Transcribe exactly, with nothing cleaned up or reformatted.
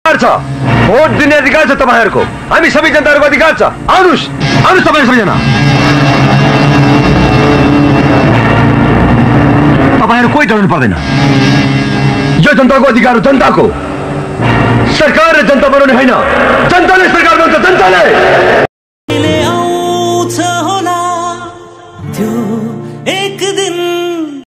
अधिकार छ, भोट दिने अधिकार छ तपाईहरुको। हामी सबै जनताहरुको अधिकार छ। आउनुस्, आउनुस् तपाईहरु सबैजना। तपाईहरु कोही डराउनु पर्दैन। यो जनताको अधिकार हो, जनताको। सरकारले जनता बनाउने होइन, जनताले सरकार बनाउँछ, जनताले।